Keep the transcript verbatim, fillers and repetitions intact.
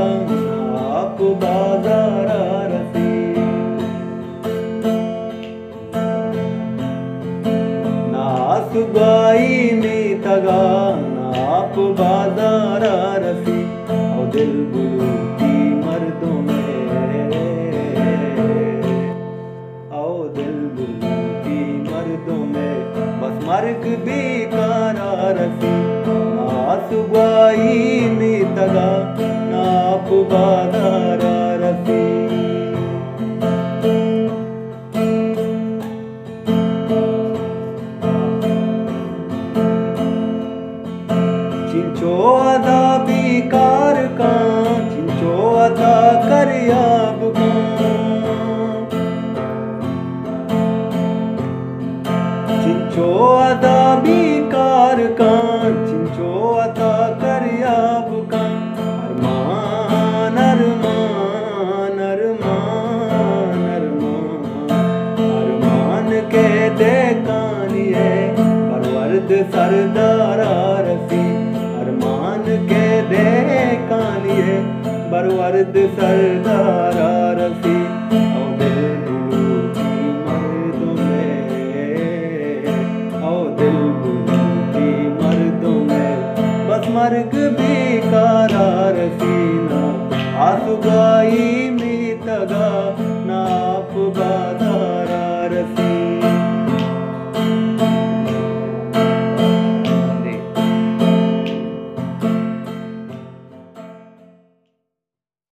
आप बाजार रसी। नास गाई में तगा आप बाजार रसी। और दिल बुलूती मर्दों में, आओ दिल बुलूती मर्दों में, बस मर्ग बेकार रसी। नास गाई में तगा आप बाजार रसी। चिंचो अदा बेकार का, चिंचो अदा कर याब का। चिंचो अदा बेकार का, चिंचो अदा कर याब का। अरमान अरमान अरमान अरमान अरमान के देखानिए परवरद सरदार रसी। अरमान के देखानिए परवरद सरदार रसी। आओ दिल बुलूती मर्दों में, आओ दिल बुलूती मर्दों में, बस मर्ग बेकार रसी। ना आसुगा